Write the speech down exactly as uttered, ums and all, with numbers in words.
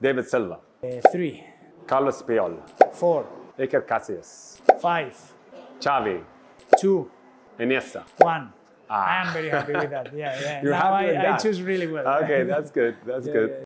David Silva. Uh, three. Carlos Puyol. Four. Iker Casillas. Five. Xavi. Two. Iniesta. One. Ah. I am very happy with that. Yeah, yeah. You're now happy I, with that? I choose really well. Okay, that's good. That's yeah, good. Yeah.